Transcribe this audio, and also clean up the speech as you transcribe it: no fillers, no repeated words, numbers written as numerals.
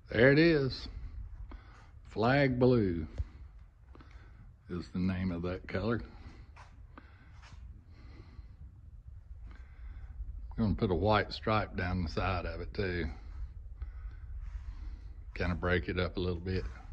There it is. Flag blue is the name of that color. I'm going to put a white stripe down the side of it too. Kind of break it up a little bit.